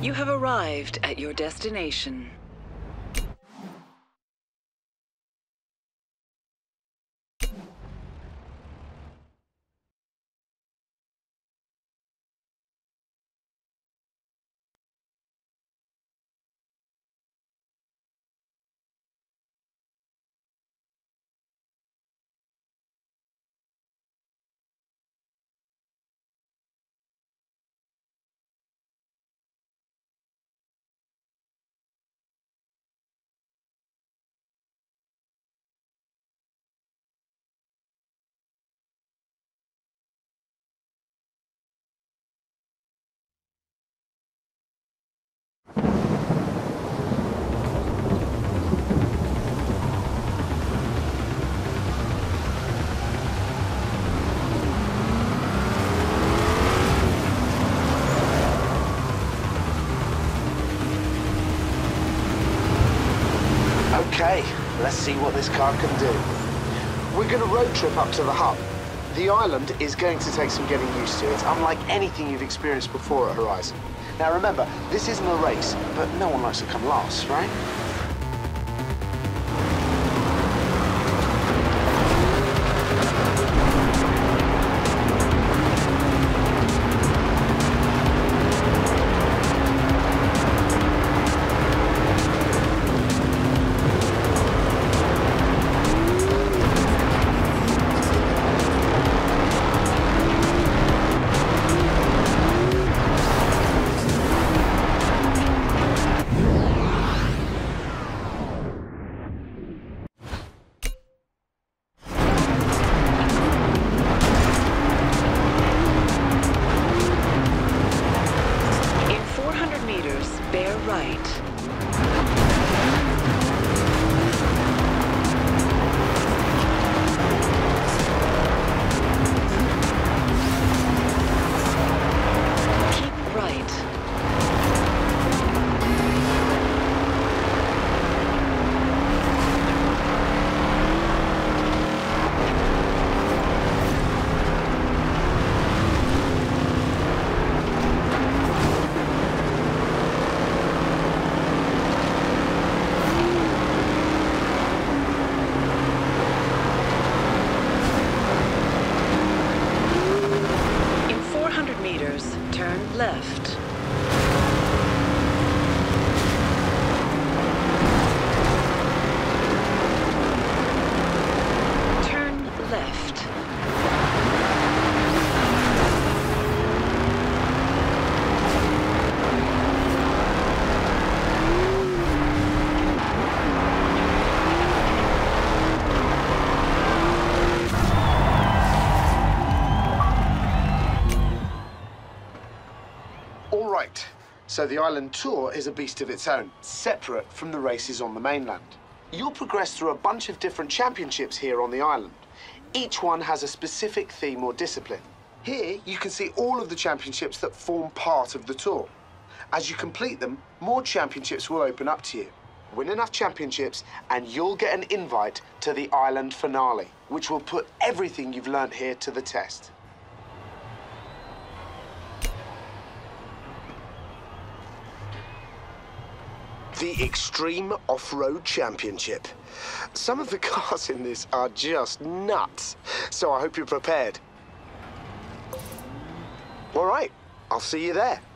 You have arrived at your destination. Okay, let's see what this car can do. We're going to road trip up to the hub. The island is going to take some getting used to. It's unlike anything you've experienced before at Horizon. Now remember, this isn't a race, but no one likes to come last, right? Bear right. Keep right. Turn left. Turn left. Right, so the island tour is a beast of its own, separate from the races on the mainland. You'll progress through a bunch of different championships here on the island. Each one has a specific theme or discipline. Here, you can see all of the championships that form part of the tour. As you complete them, more championships will open up to you. Win enough championships, and you'll get an invite to the island finale, which will put everything you've learned here to the test. The Extreme Off-Road Championship. Some of the cars in this are just nuts, so I hope you're prepared. All right, I'll see you there.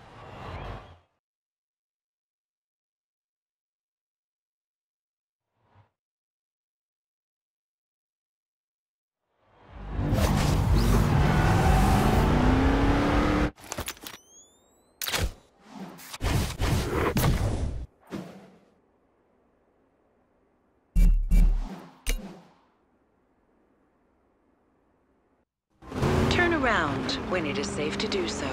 Turn around when it is safe to do so.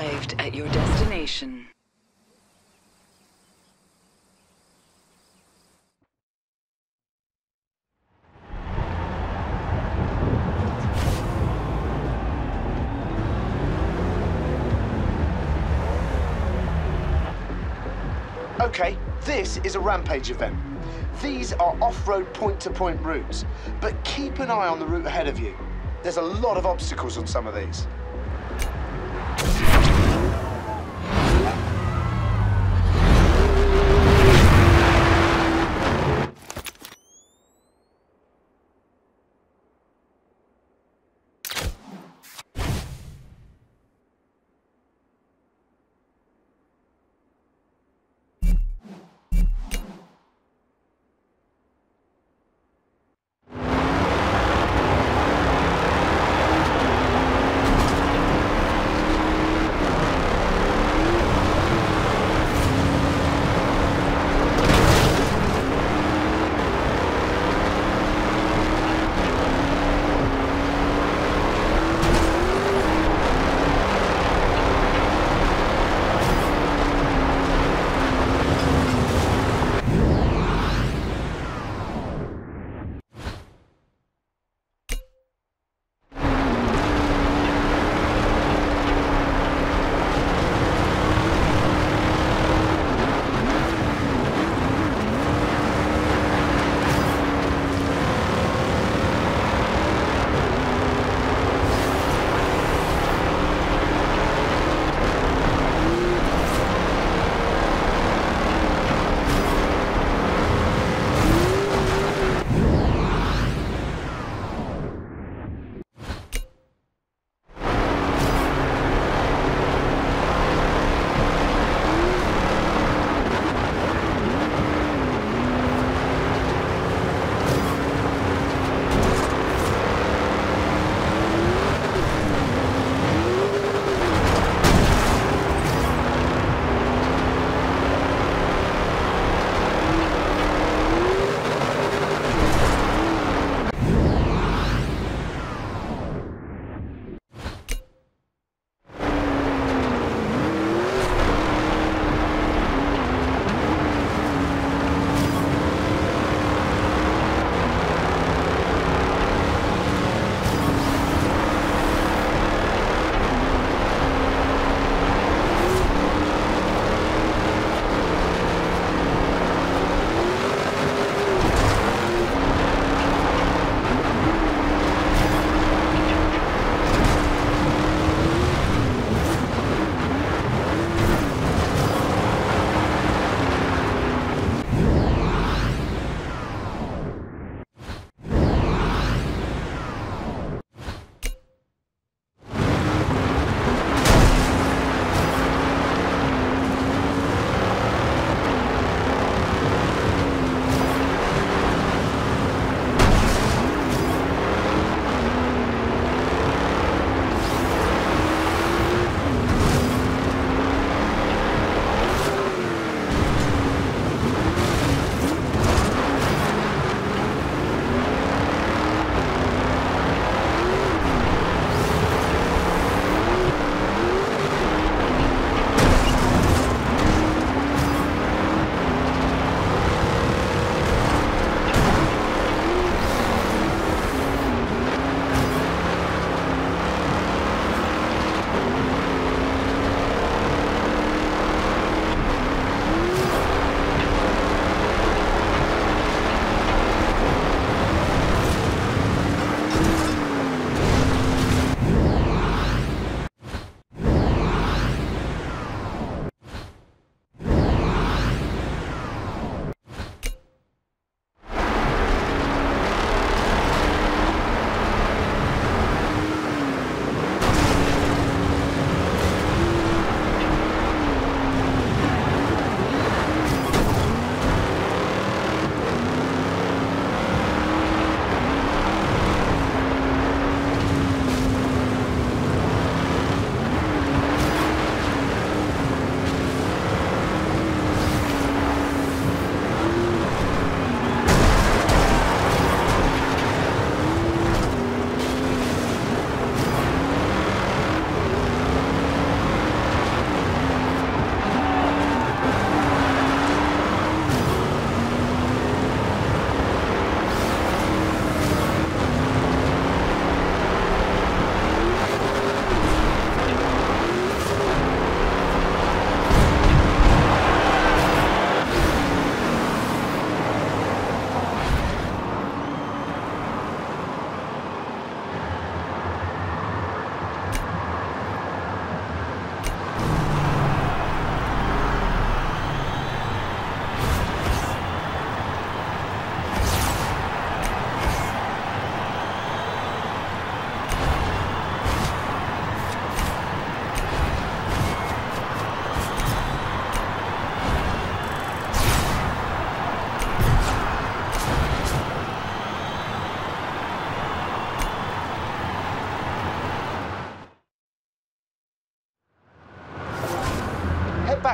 arrived at your destination. Okay, this is a Rampage event. These are off-road point-to-point routes, but keep an eye on the route ahead of you. There's a lot of obstacles on some of these.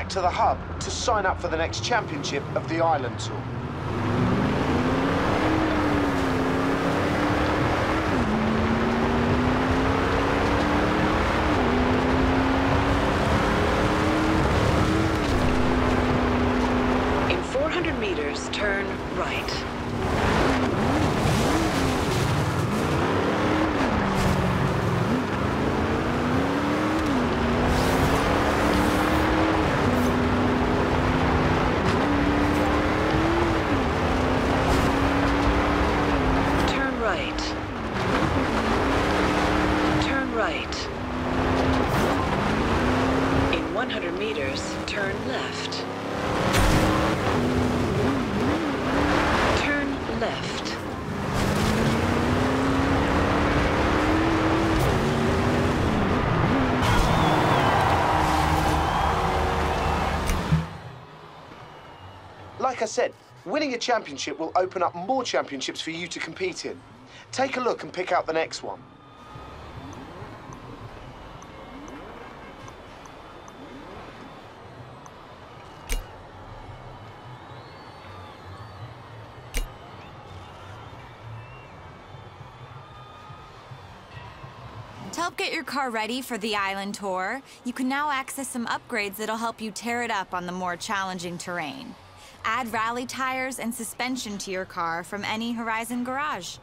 back to the hub to sign up for the next championship of the Island Tour. In 400 meters, turn right. Turn right. In 100 meters, turn left. Turn left. Like I said, winning a championship will open up more championships for you to compete in. Take a look and pick out the next one. To help get your car ready for the Island Tour, you can now access some upgrades that'll help you tear it up on the more challenging terrain. Add rally tires and suspension to your car from any Horizon garage.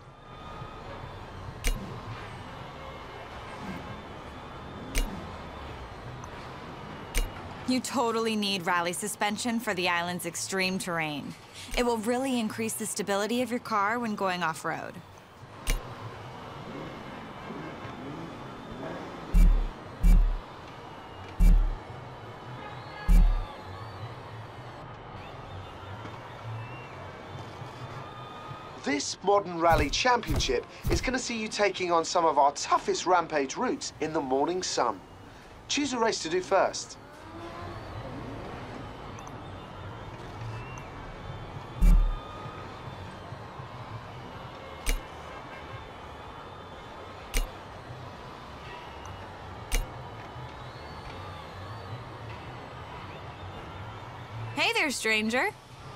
You totally need rally suspension for the island's extreme terrain. It will really increase the stability of your car when going off-road. This modern rally championship is going to see you taking on some of our toughest rampage routes in the morning sun. Choose a race to do first. Hey there, stranger.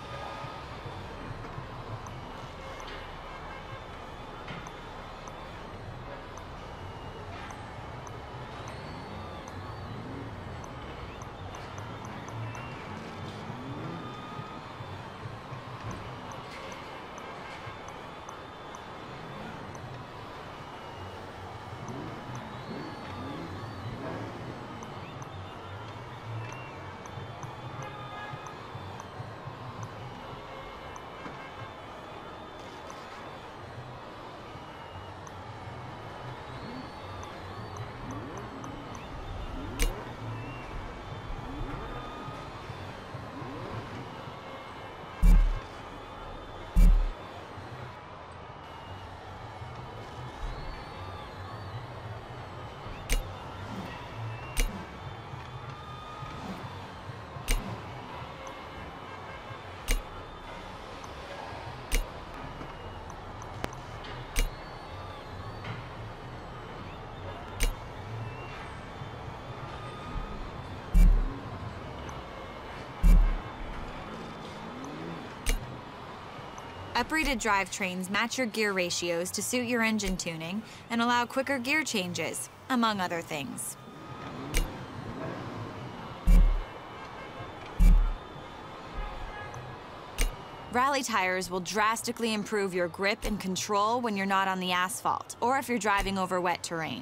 Uprated drivetrains match your gear ratios to suit your engine tuning and allow quicker gear changes, among other things. Rally tires will drastically improve your grip and control when you're not on the asphalt or if you're driving over wet terrain.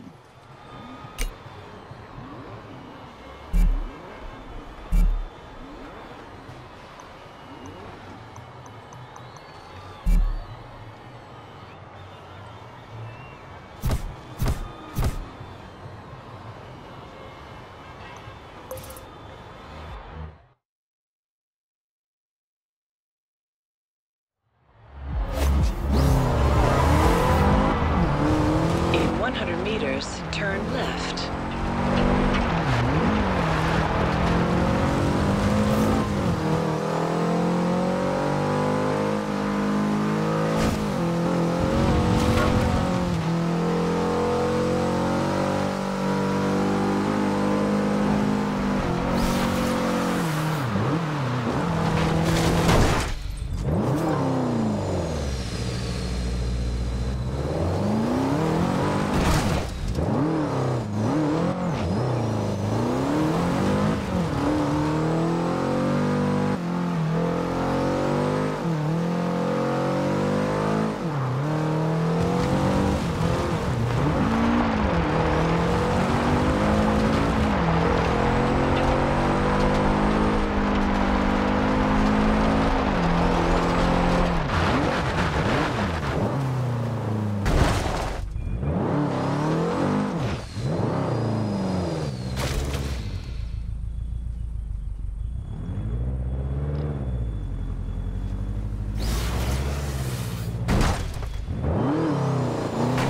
In 100 meters, turn left.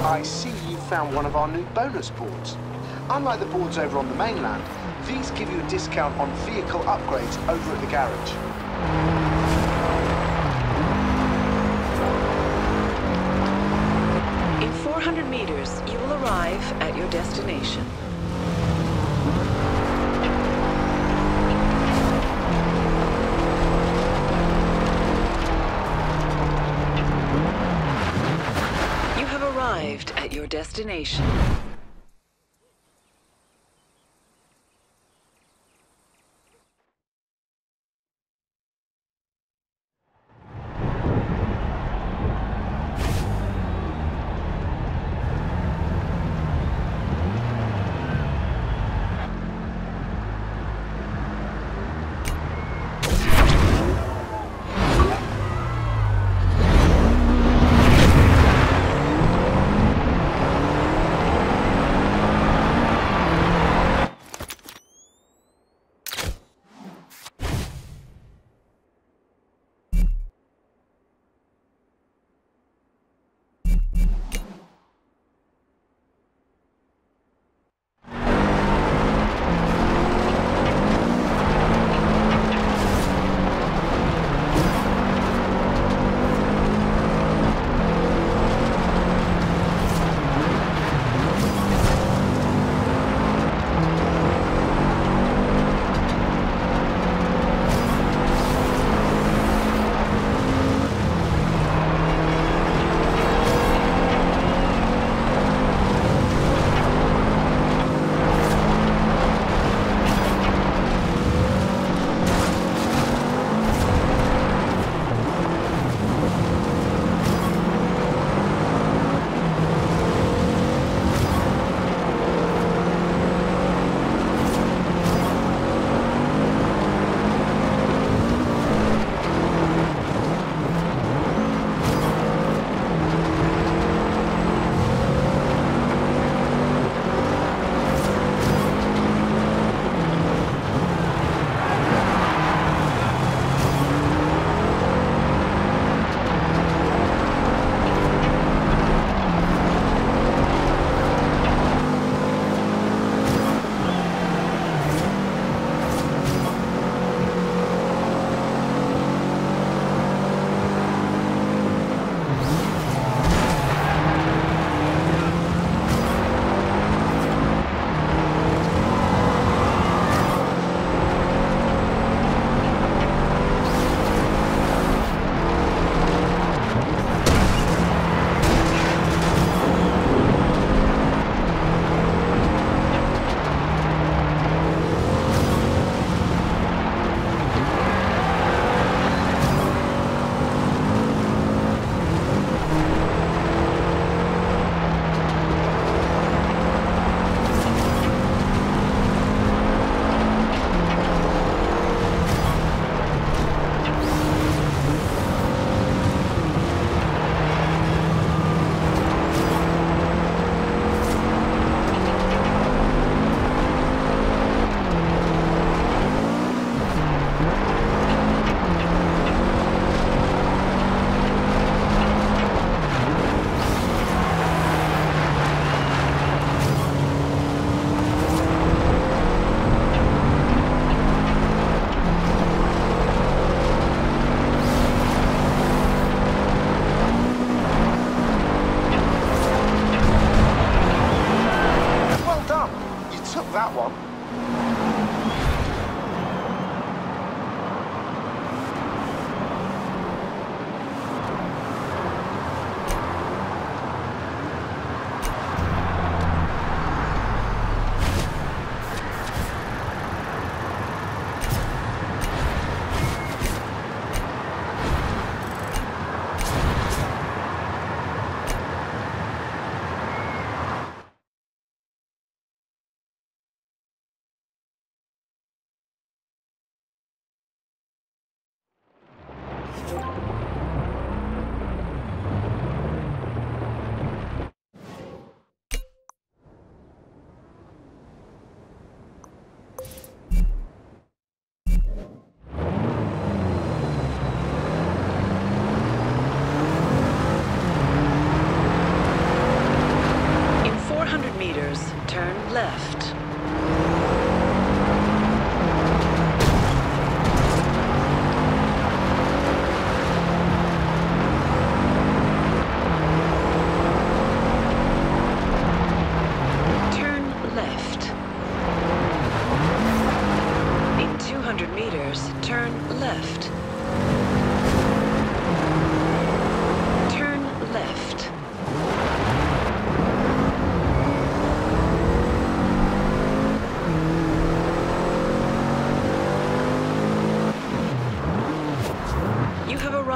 I see you found one of our new bonus boards. Unlike the boards over on the mainland, these give you a discount on vehicle upgrades over at the garage. In 400 meters, you will arrive at your destination. You have arrived at your destination.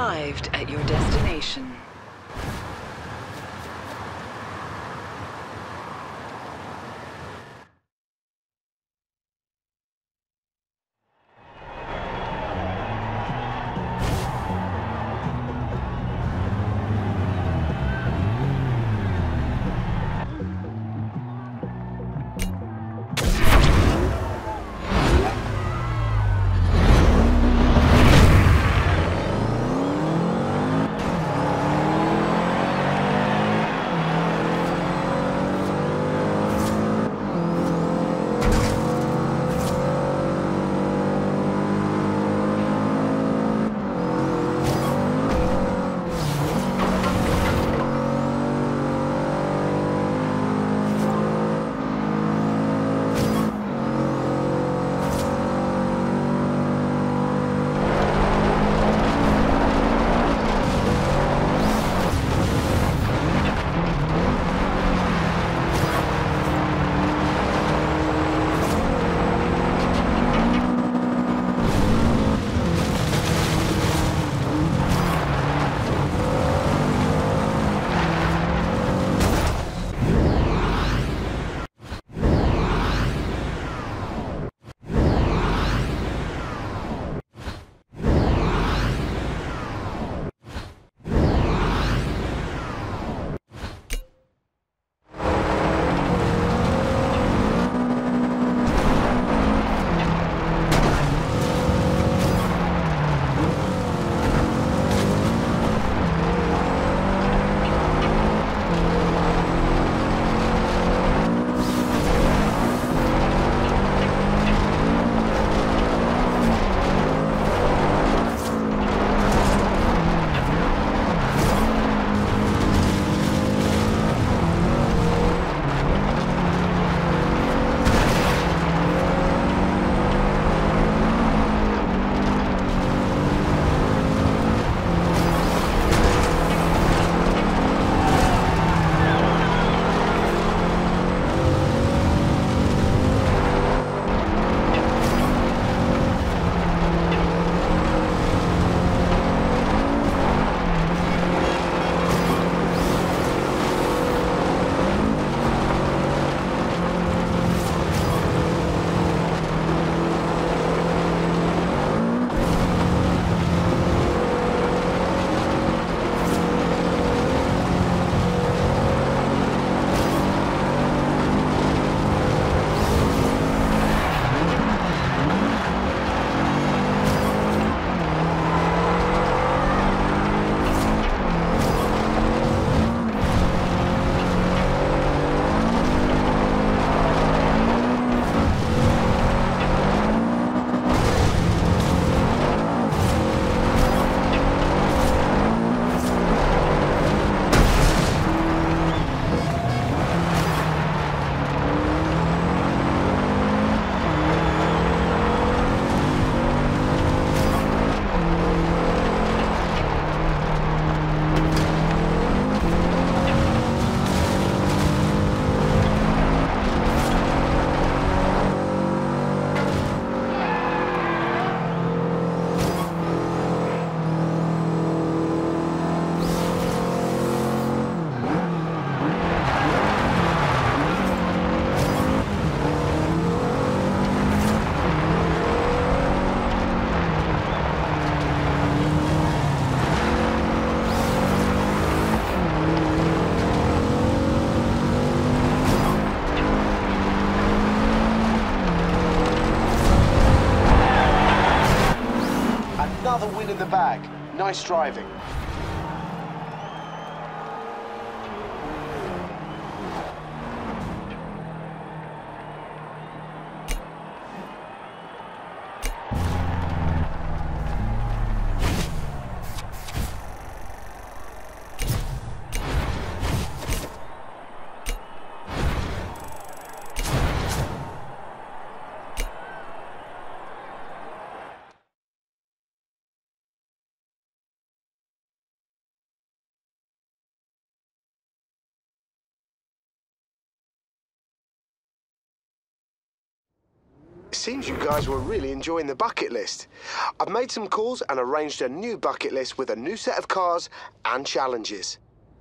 arrived at your destination. Another win in the bag. Nice driving. Seems you guys were really enjoying the bucket list. I've made some calls and arranged a new bucket list with a new set of cars and challenges.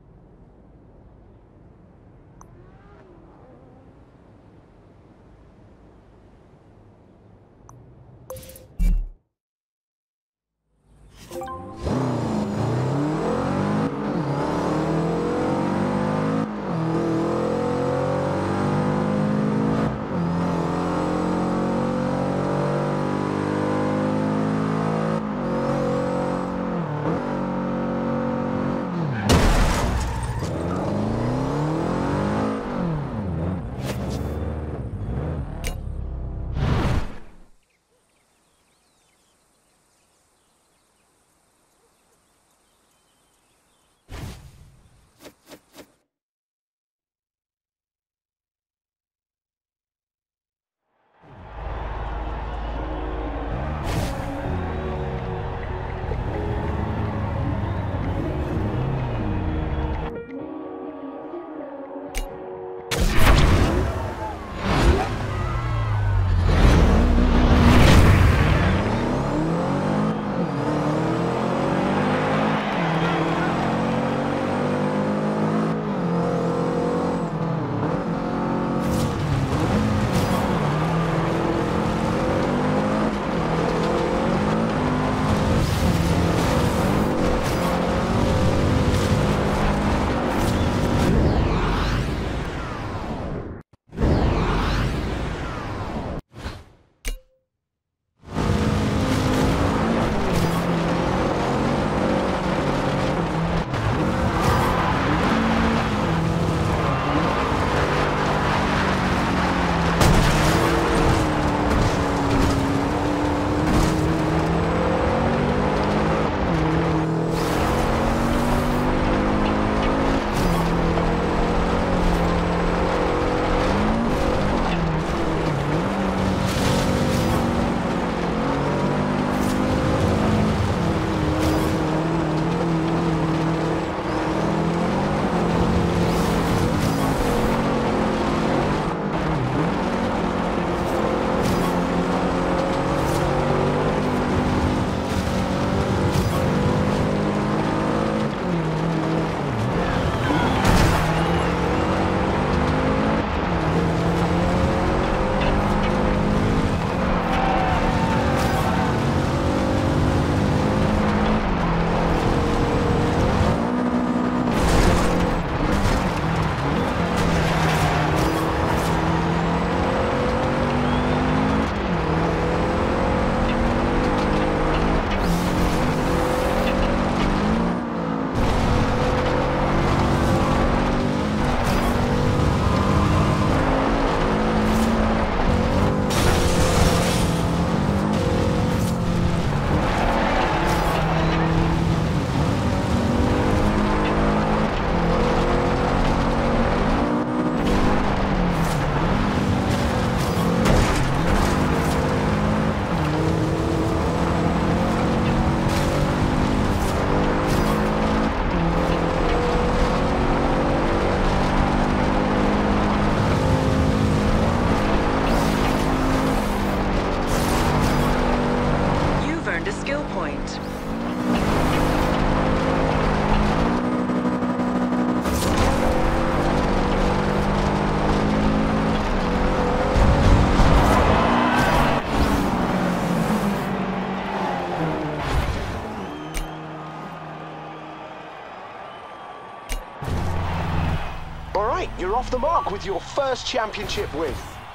Right, you're off the mark with your first championship win.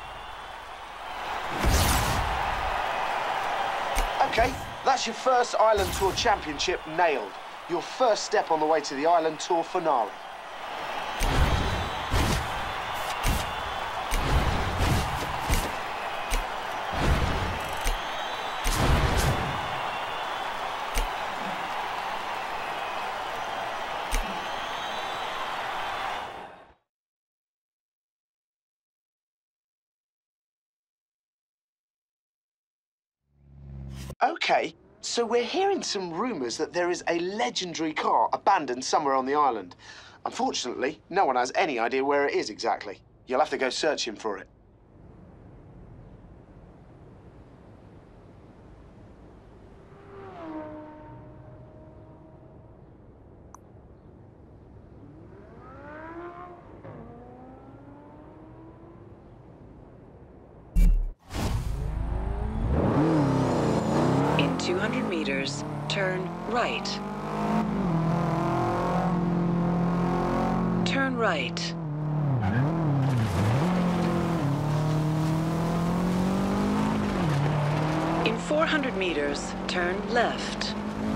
Okay, that's your first Island Tour championship nailed. Your first step on the way to the Island Tour finale. Okay, so we're hearing some rumours that there is a legendary car abandoned somewhere on the island. Unfortunately, no one has any idea where it is exactly. You'll have to go searching for it. 200 meters, turn right. Turn right. In 400 meters, turn left.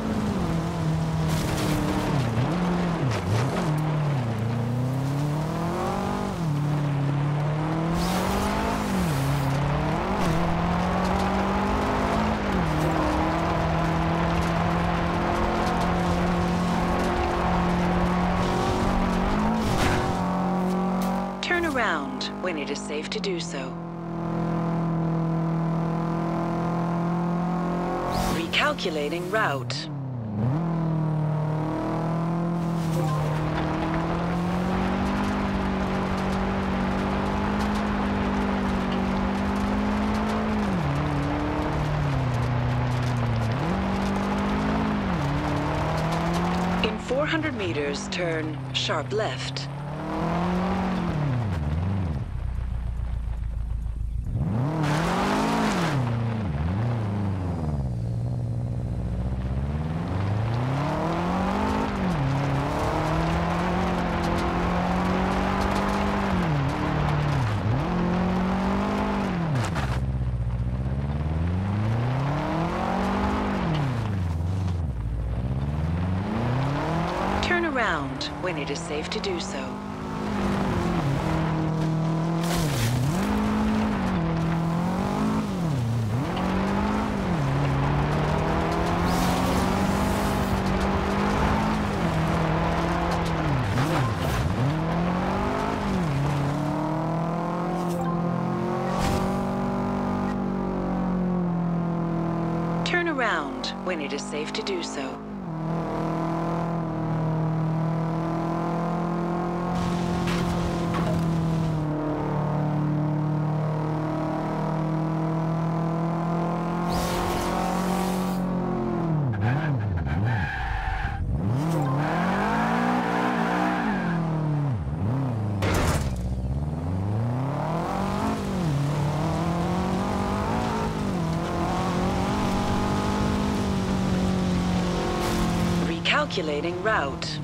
Turn around when it is safe to do so. Recalculating route. In 400 meters, turn sharp left. Turn around when it is safe to do so. Turn around when it is safe to do so. Calculating route.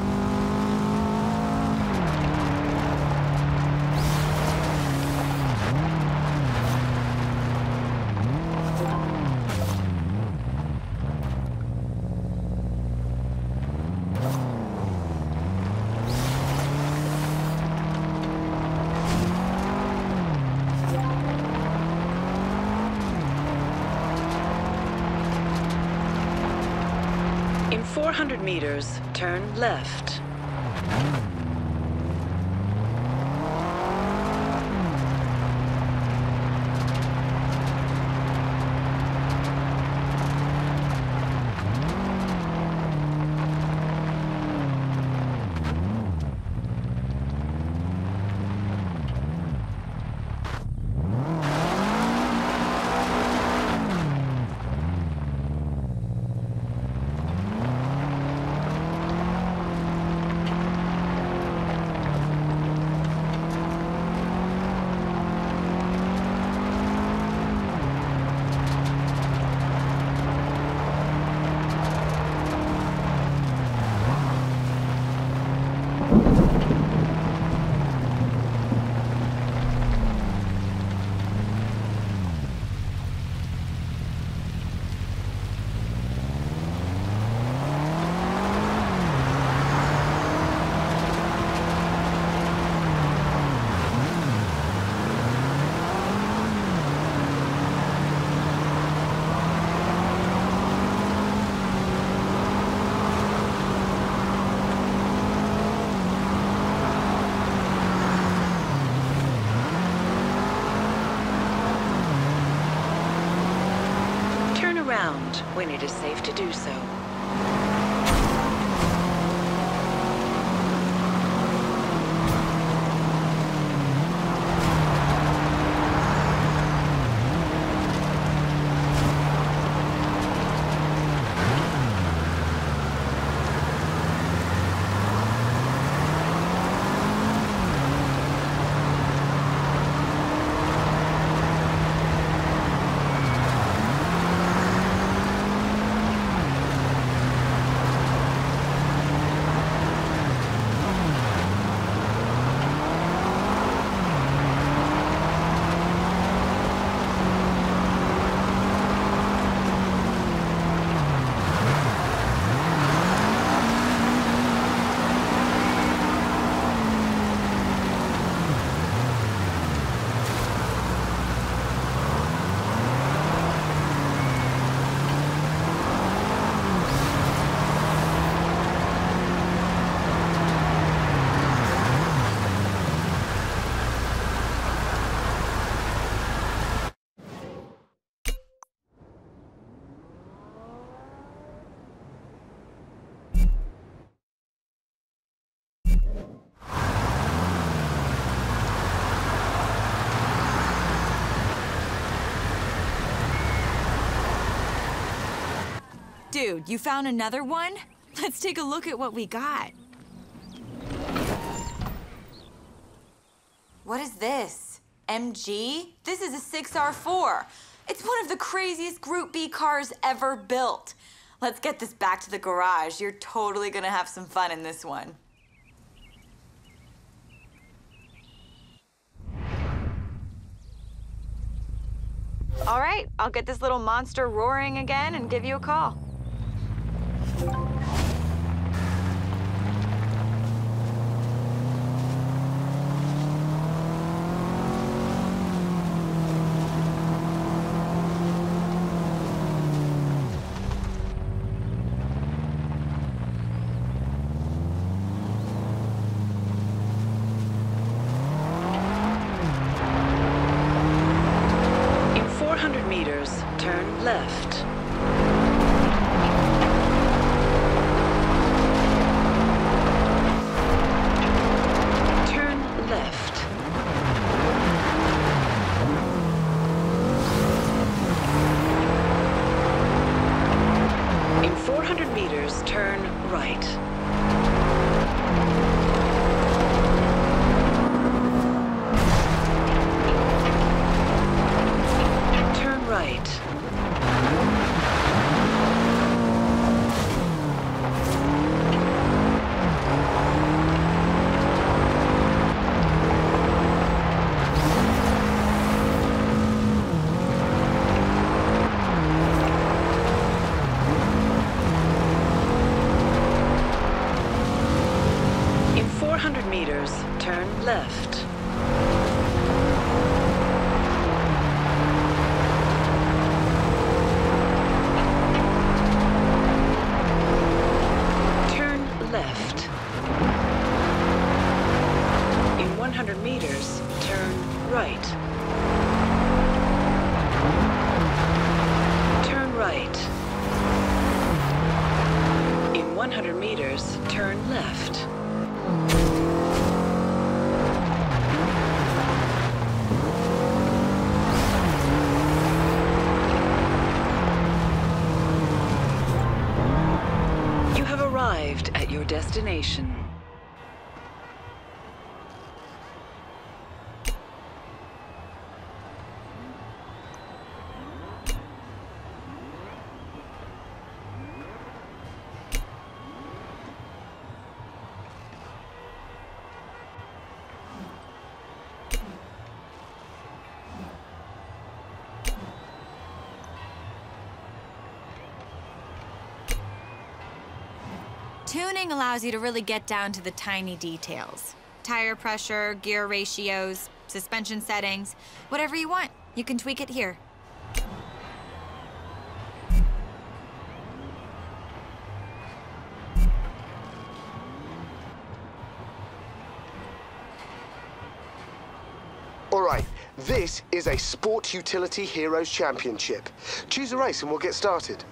In 400 meters, turn left. Around when it is safe to do so. Dude, you found another one? Let's take a look at what we got. What is this? MG? This is a 6R4. It's one of the craziest Group B cars ever built. Let's get this back to the garage. You're totally gonna have some fun in this one. All right, I'll get this little monster roaring again and give you a call. In 400 meters, turn left. Turn left. In 400 meters, turn right. Turn right. In 400 meters, turn left. Turn left. In 100 meters, turn right. Turn right. In 100 meters, turn left. You have arrived at your destination. Tuning allows you to really get down to the tiny details. Tire pressure, gear ratios, suspension settings, whatever you want, you can tweak it here. All right, this is a Sport Utility Heroes Championship. Choose a race and we'll get started.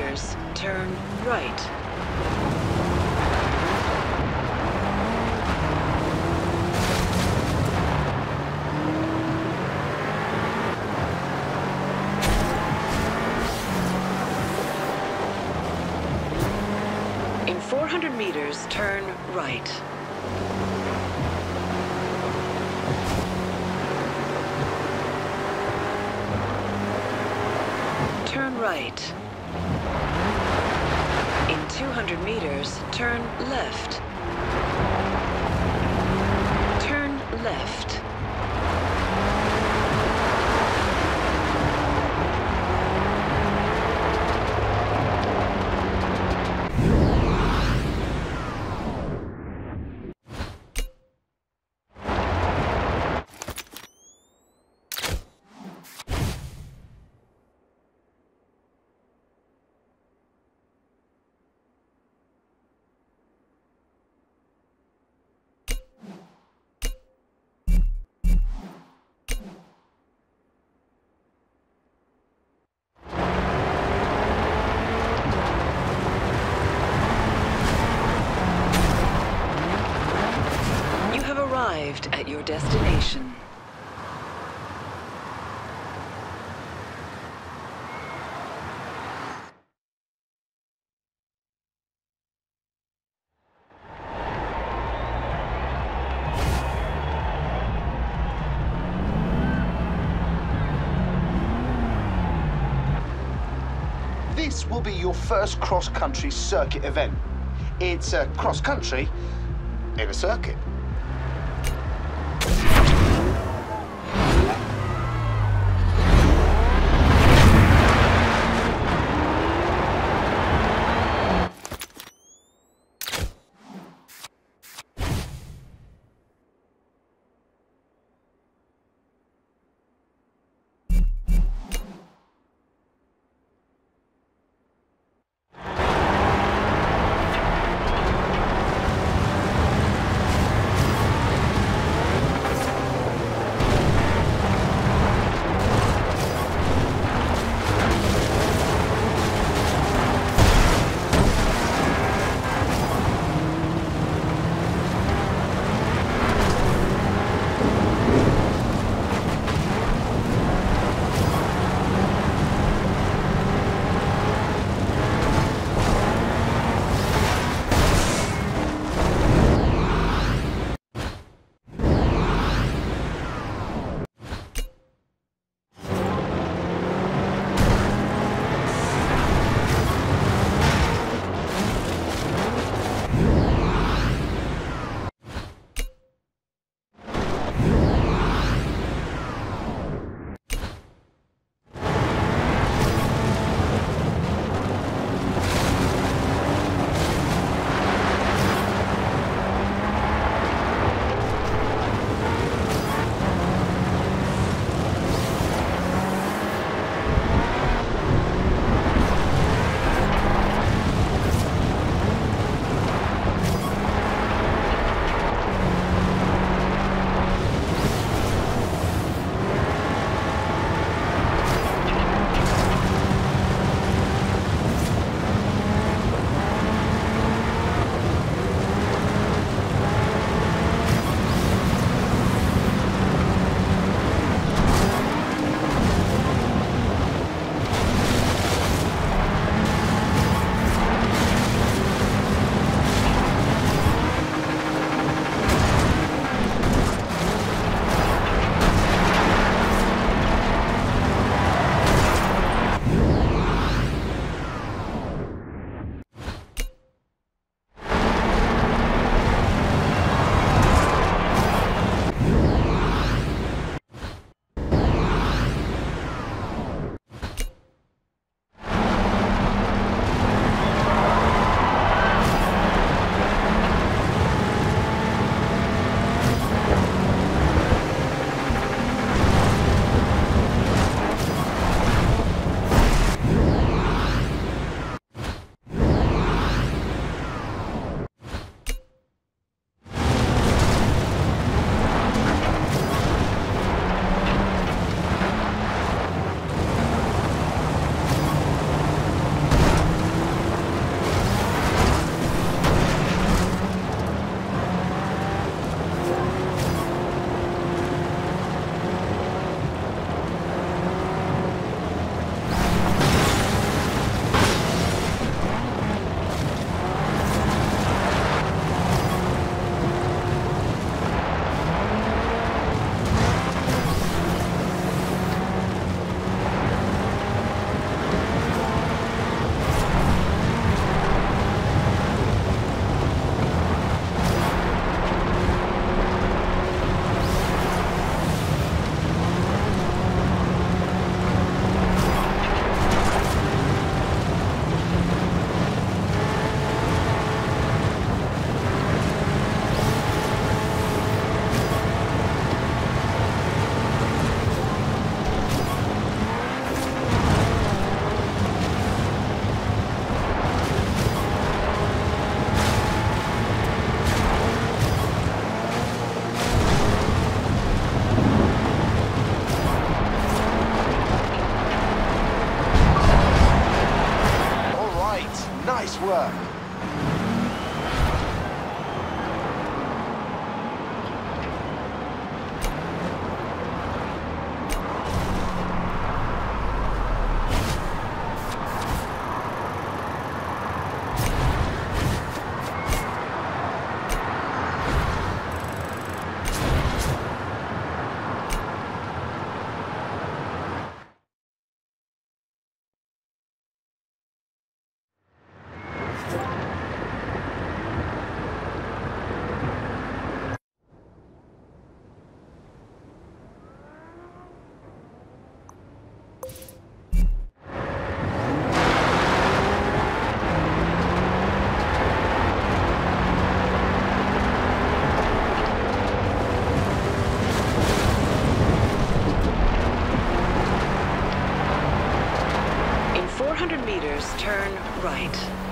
meters, turn right. In 400 meters, turn right. Turn right. In 200 meters, turn left. Turn left. Arrived at your destination. This will be your first cross-country circuit event. It's cross-country in a circuit. meters, turn right.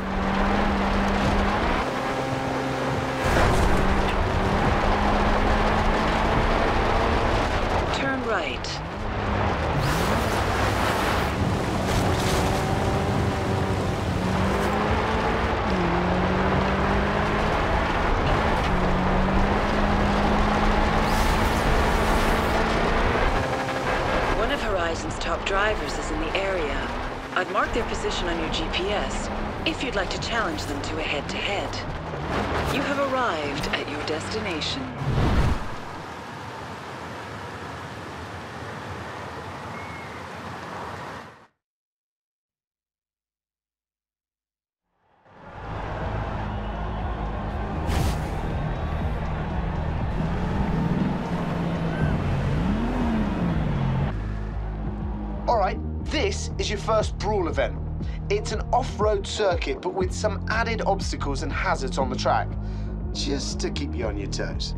Turn right. One of Horizon's top drivers is in the area. I've marked their position on your GPS, if you'd like to challenge them to a head-to-head. You have arrived at your destination. All right, this is your first Brawl event. It's an off-road circuit, but with some added obstacles and hazards on the track, just to keep you on your toes.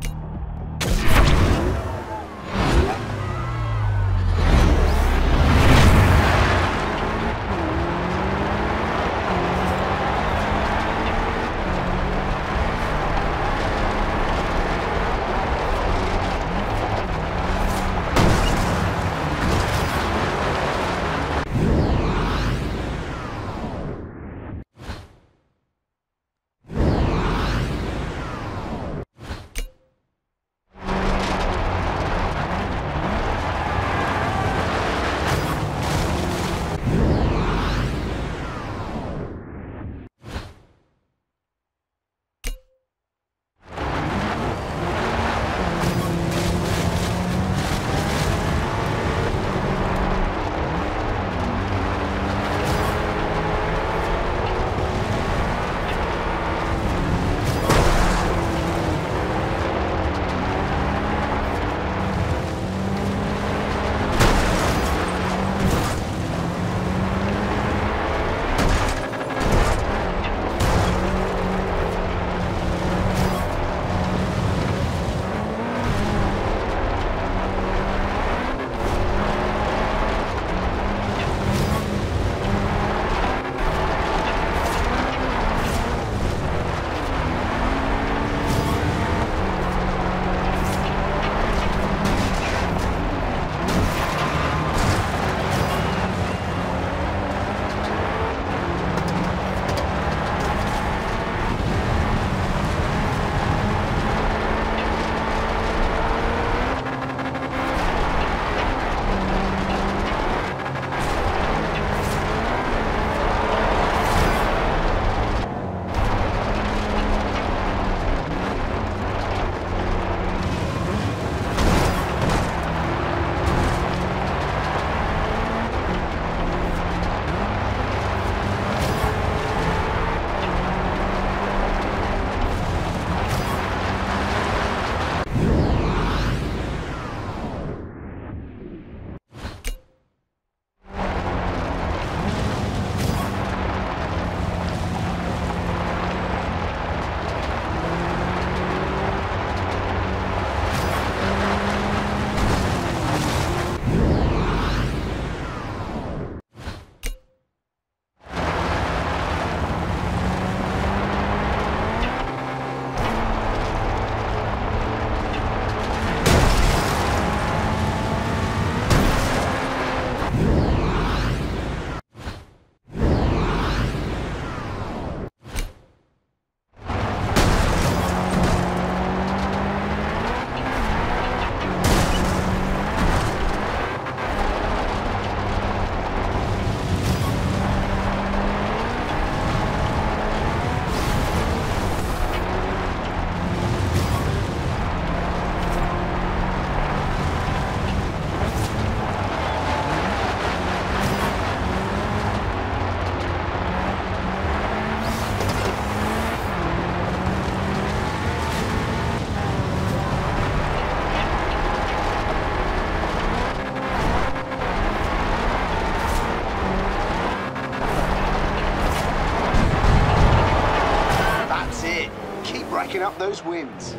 racking up those wins.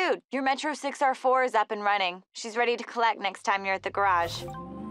Dude, your Metro 6R4 is up and running. She's ready to collect next time you're at the garage.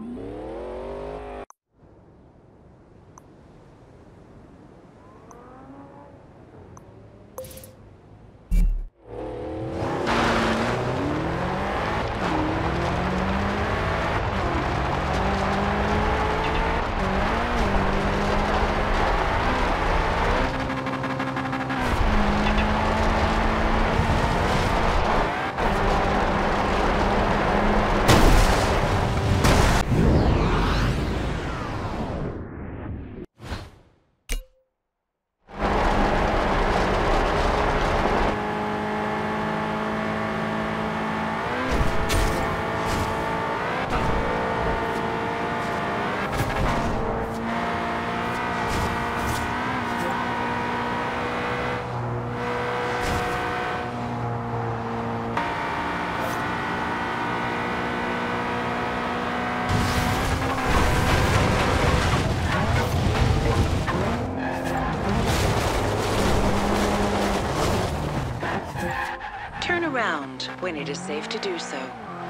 Turn around when it is safe to do so.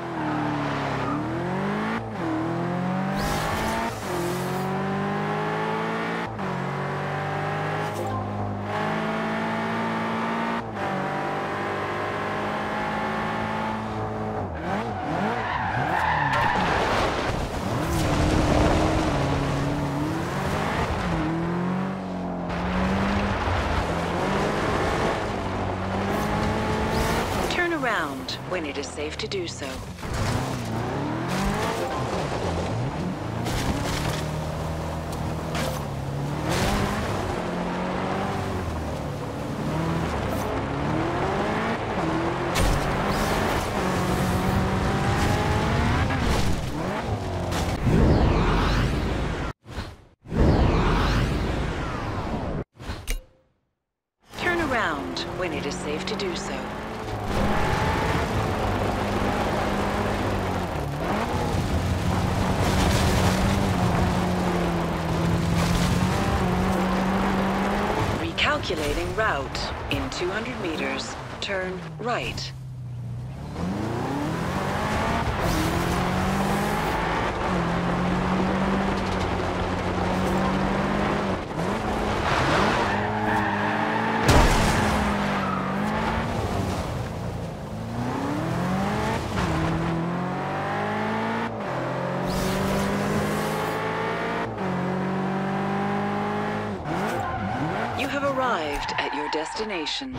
Around when it is safe to do so. Turn around when it is safe to do so. Calculating route. In 200 meters, turn right. You have arrived at your destination.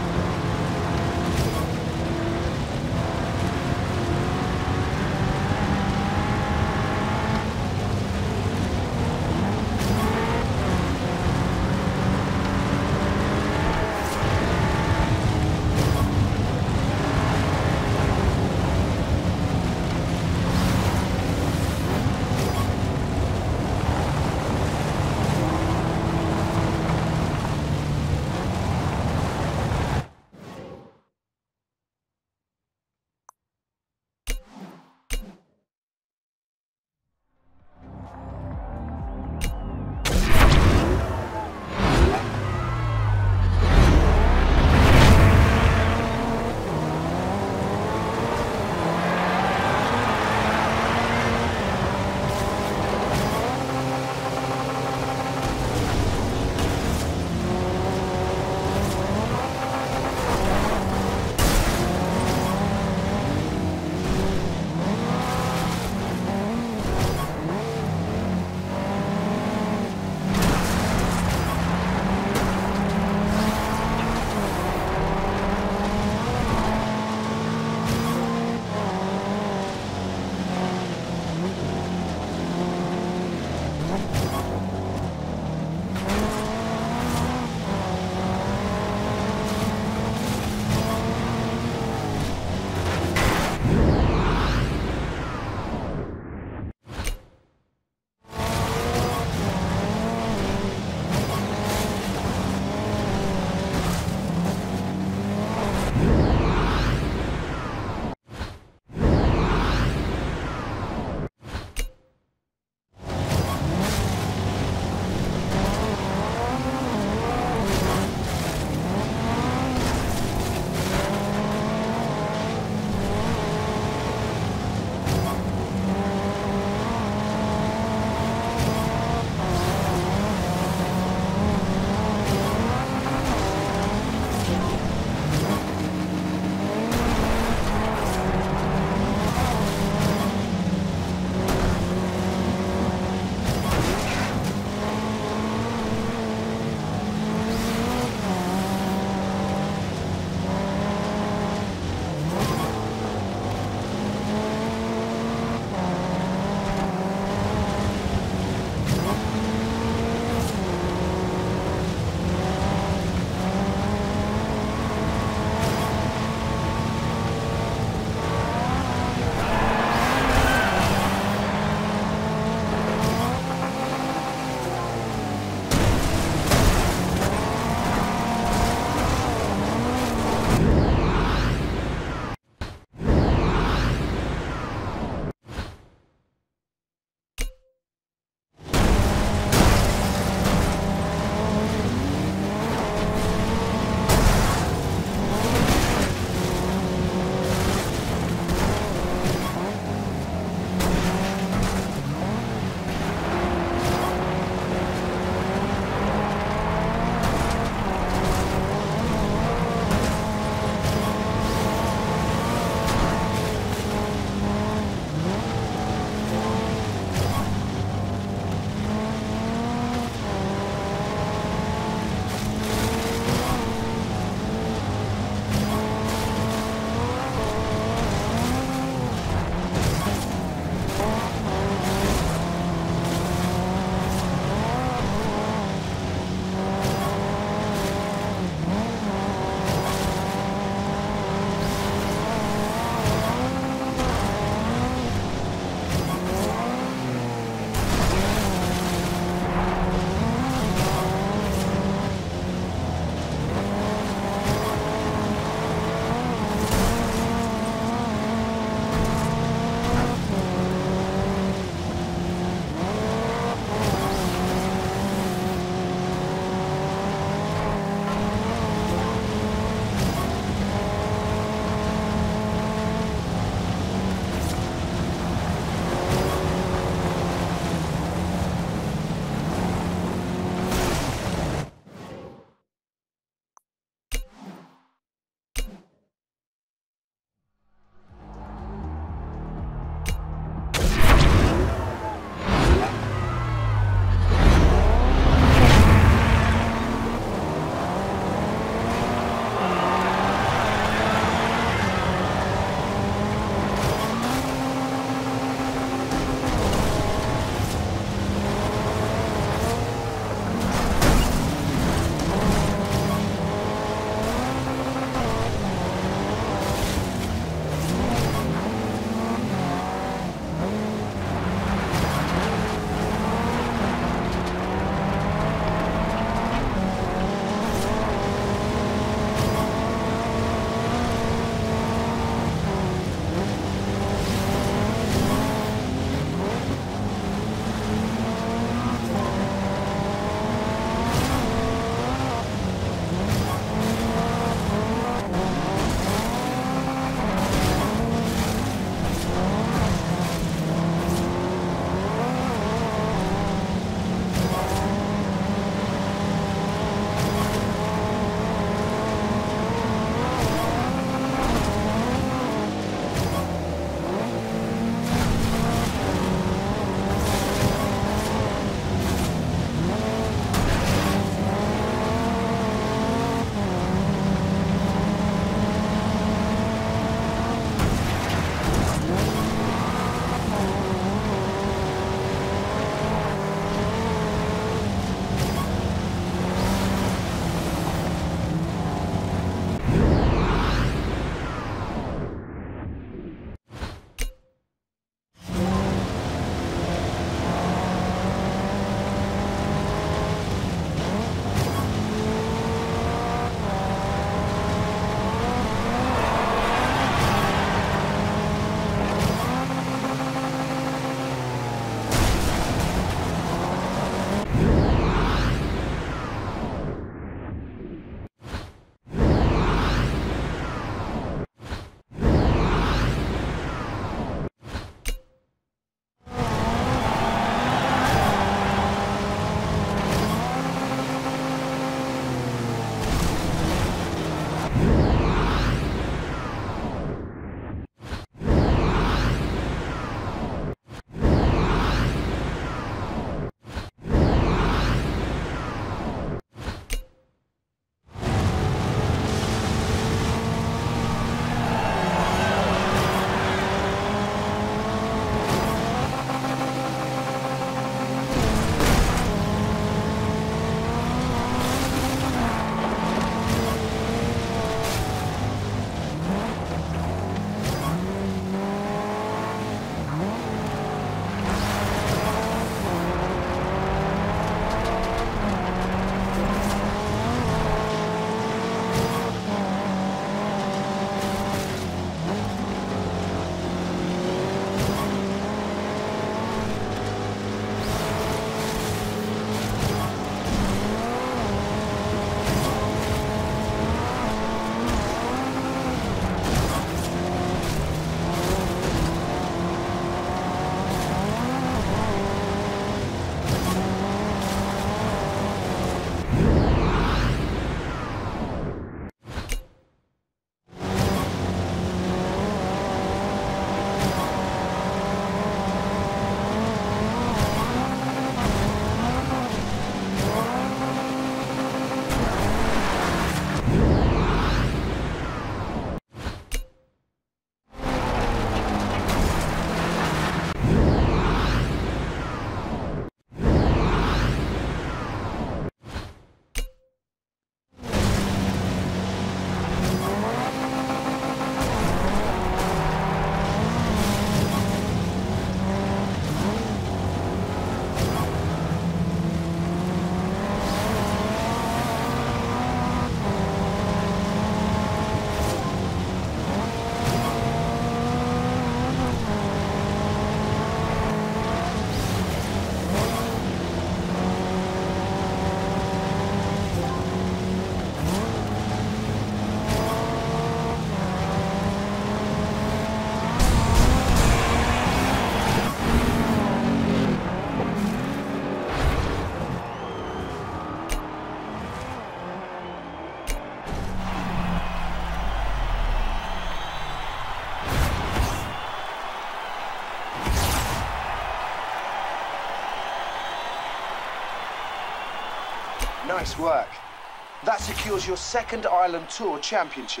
Nice work. That secures your second Island Tour championship.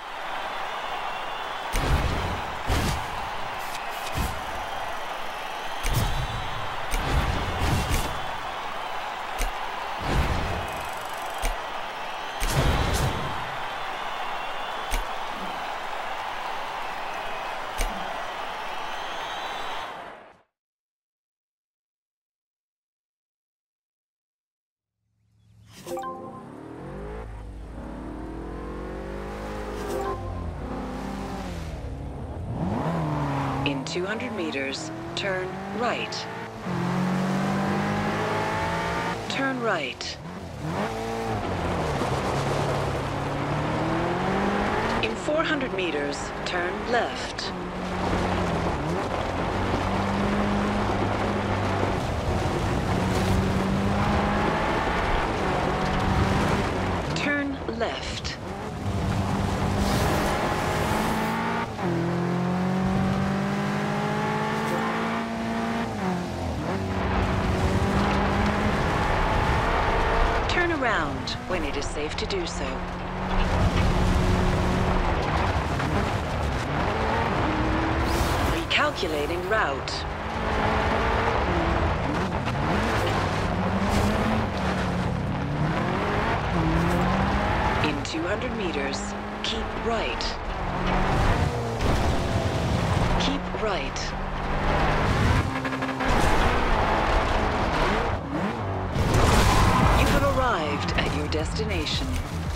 In 200 meters, turn right. Turn right. In 400 meters, turn left. Turn left. Turn around when it is safe to do so. Recalculating route. In 200 meters, keep right. Keep right. You have arrived at your destination.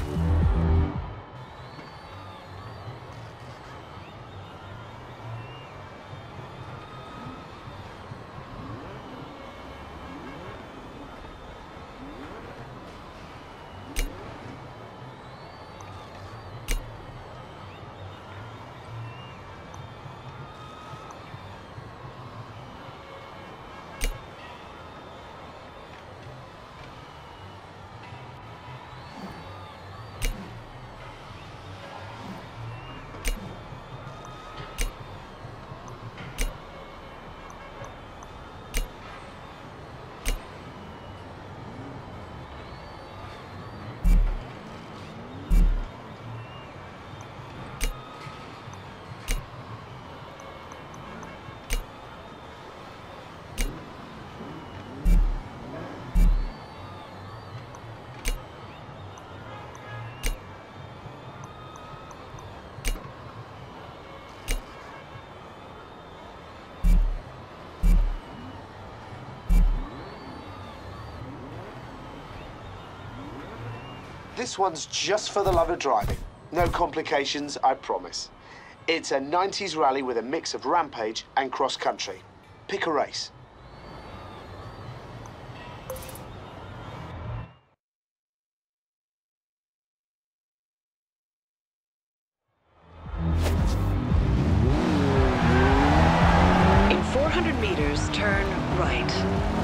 This one's just for the love of driving. No complications, I promise. It's a 90s rally with a mix of rampage and cross-country. Pick a race. In 400 meters, turn right.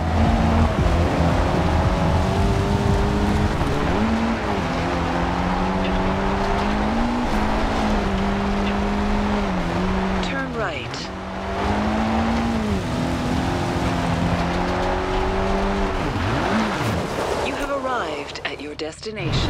You have arrived at your destination.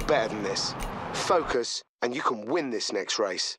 better than this. Focus, and you can win this next race.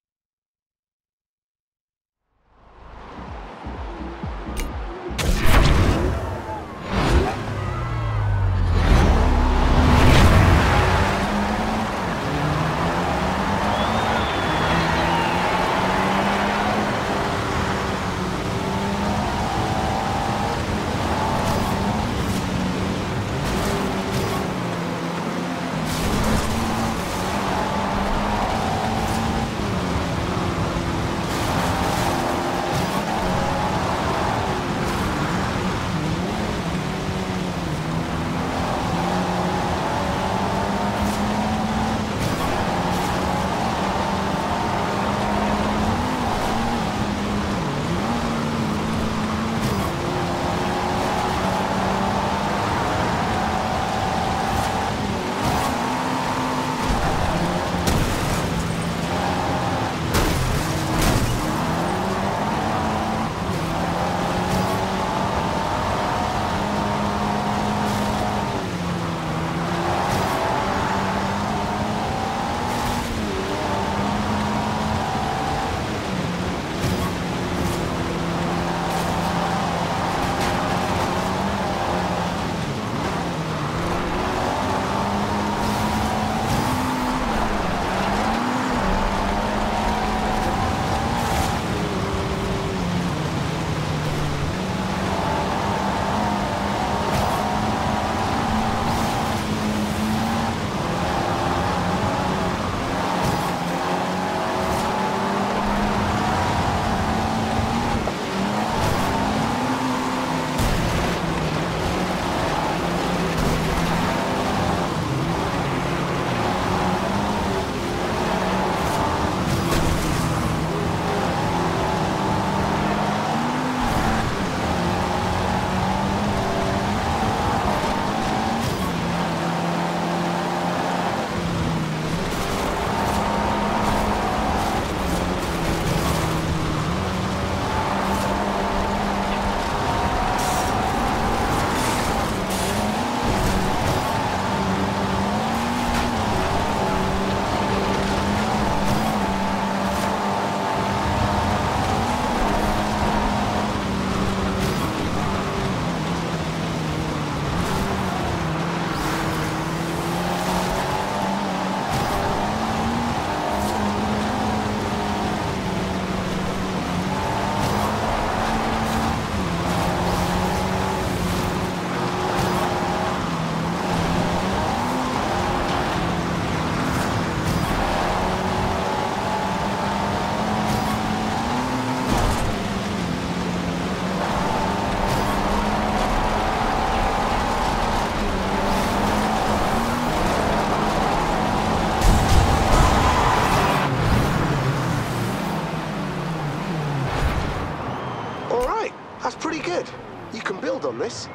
That's pretty good. You can build on this.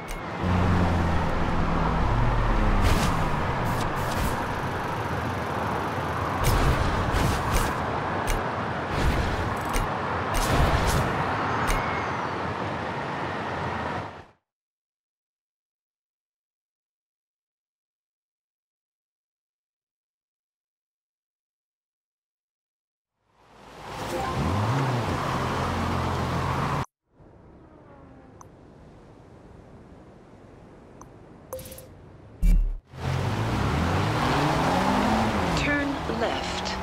Left.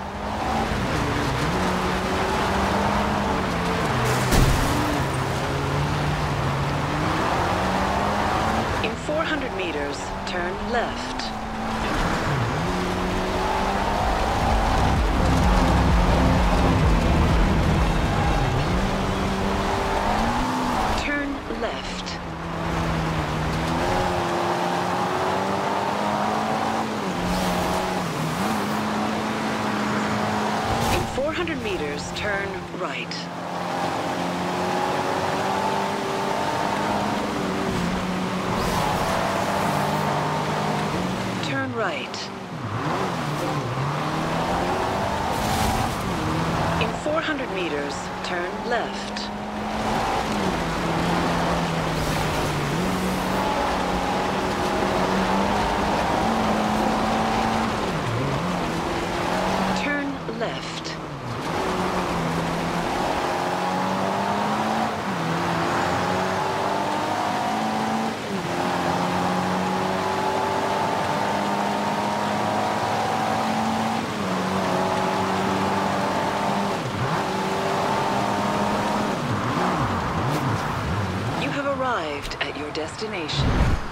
In 400 meters, turn left. Turn left. In 400 meters, turn right. Turn right. In 400 meters, turn left. destination.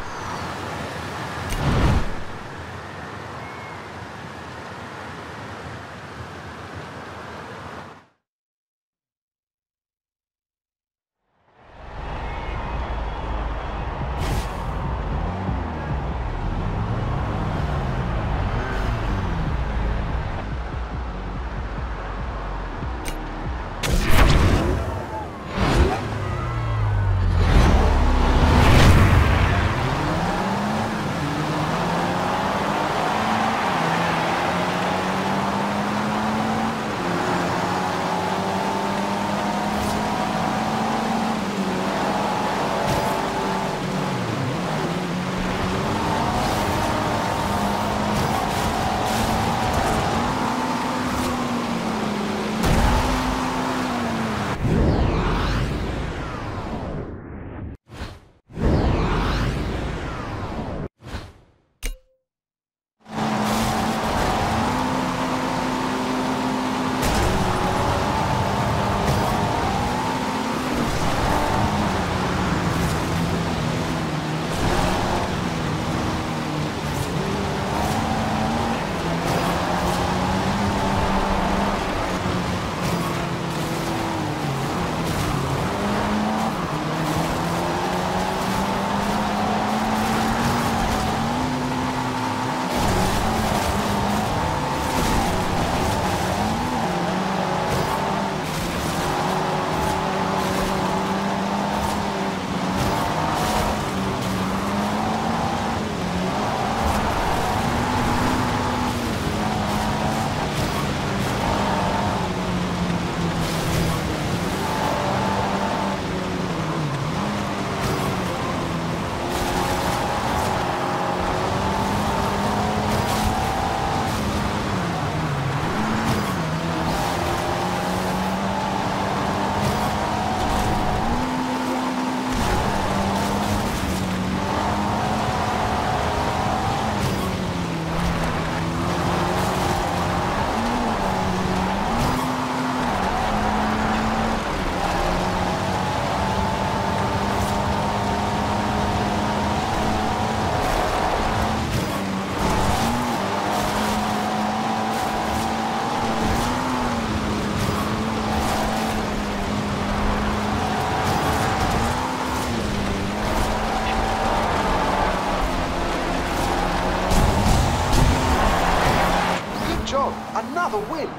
Another win!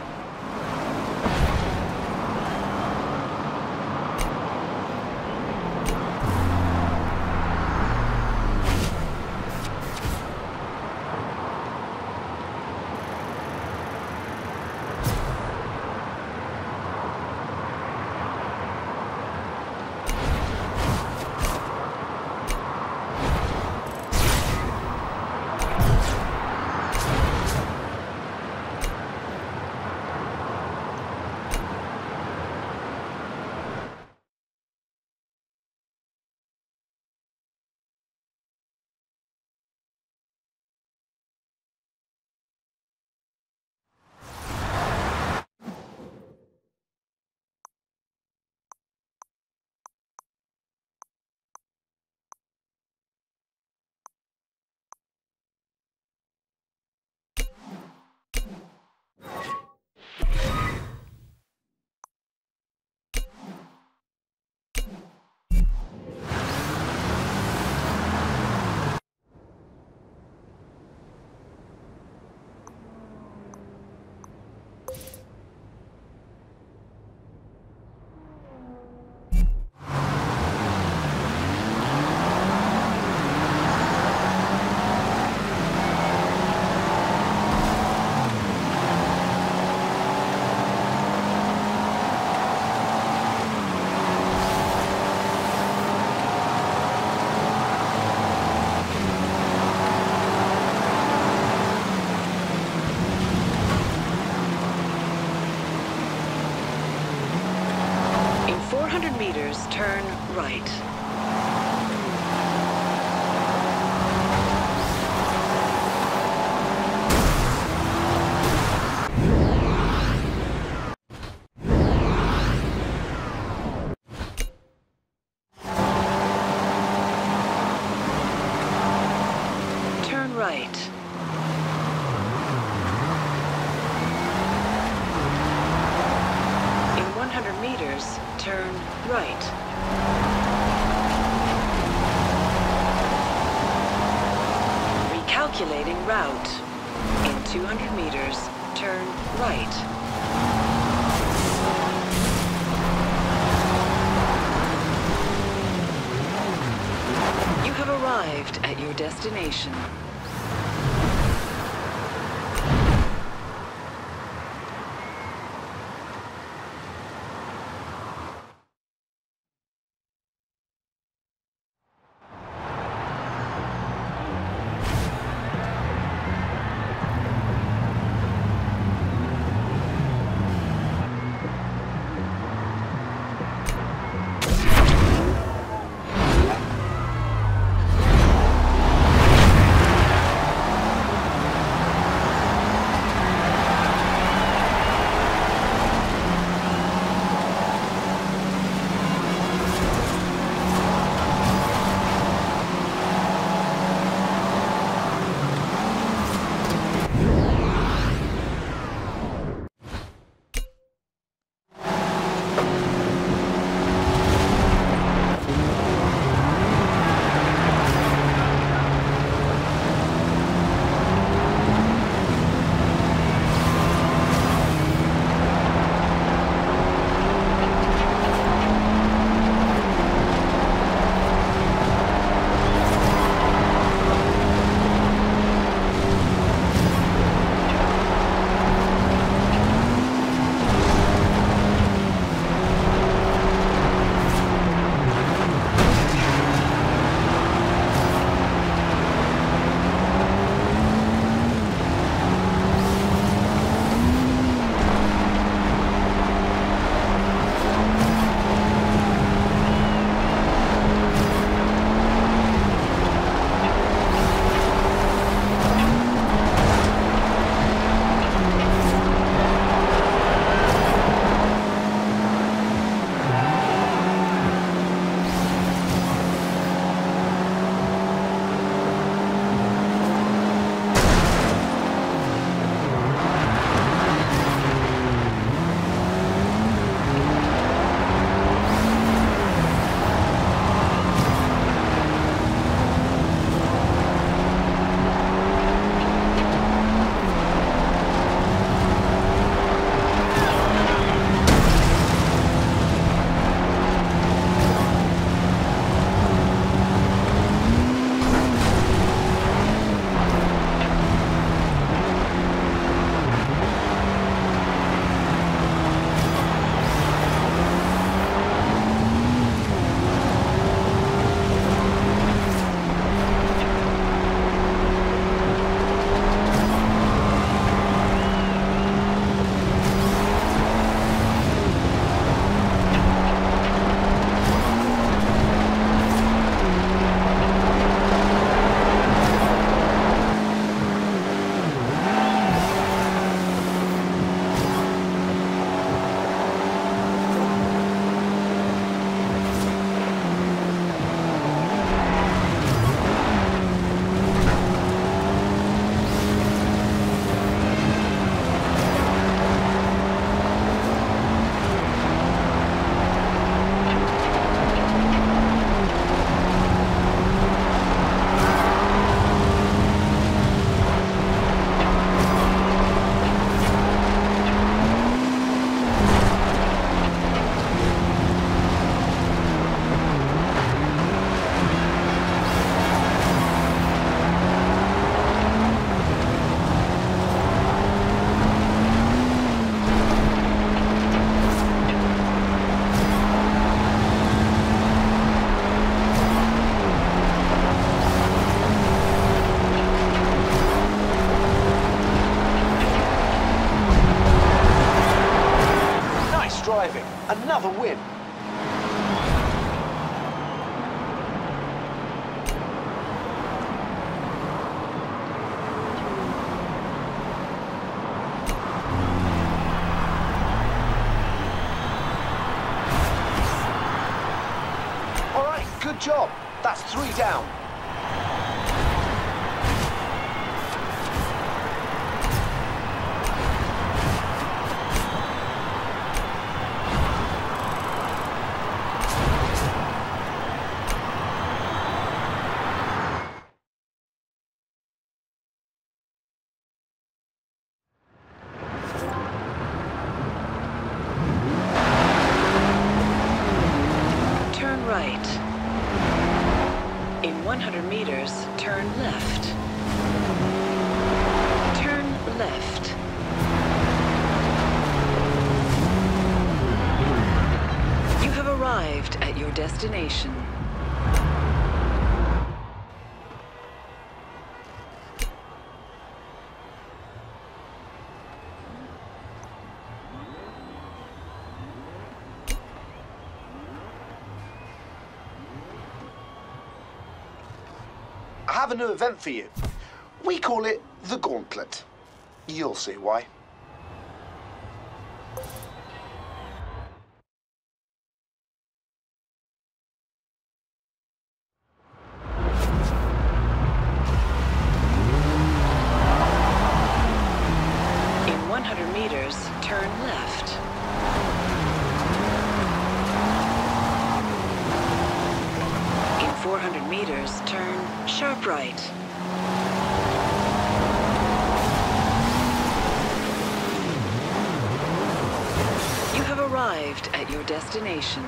In 400 meters, turn right. meters, turn right. Recalculating route. In 200 meters, turn right. You have arrived at your destination. driving. Another win. All right, good job. That's 3 down. 100 meters, turn left. Turn left. You have arrived at your destination. I have a new event for you. We call it the Gauntlet. You'll see why. In 100 meters, turn left. In 400 meters, turn sharp right. You have arrived at your destination.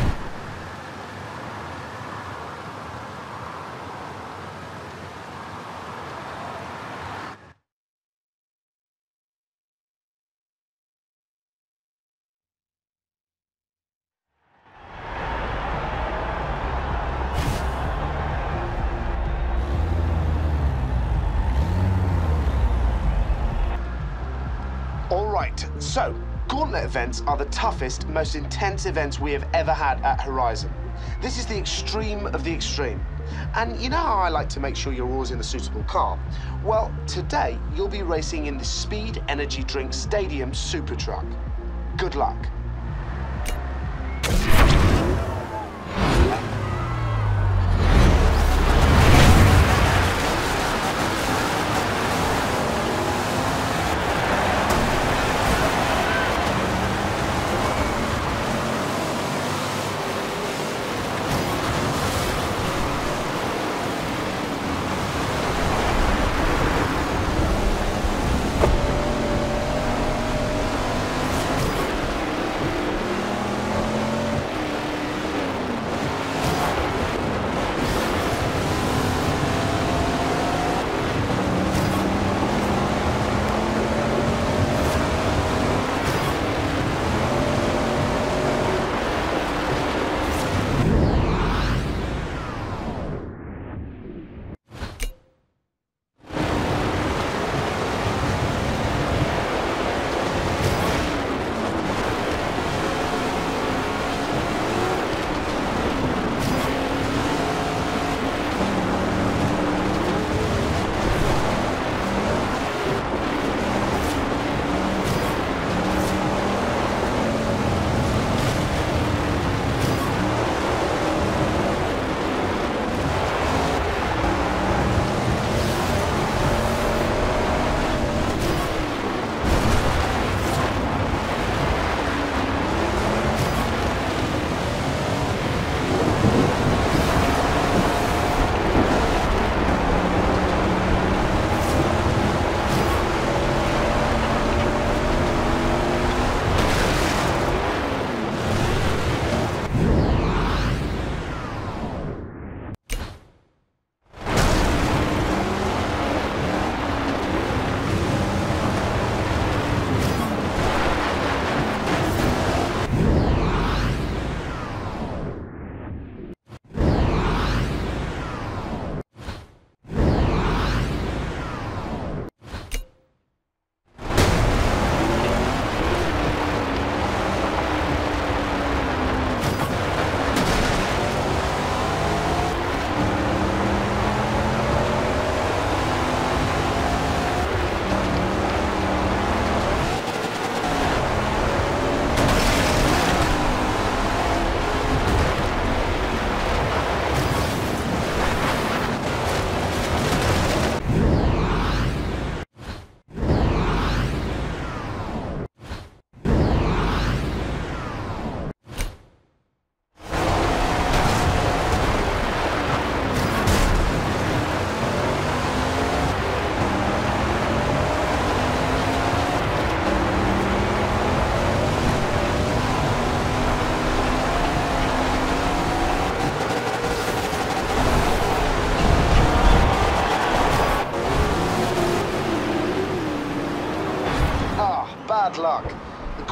All right, so Gauntlet events are the toughest, most intense events we have ever had at Horizon. This is the extreme of the extreme. And you know how I like to make sure you're always in a suitable car? Well, today you'll be racing in the Speed Energy Drink Stadium Super Truck. Good luck.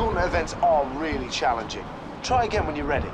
Gauntlet events are really challenging. Try again when you're ready.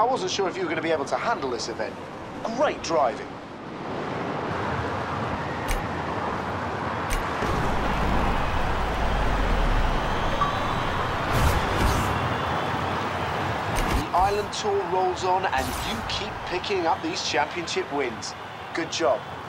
I wasn't sure if you were going to be able to handle this event. Great driving. The Island Tour rolls on and you keep picking up these championship wins. Good job.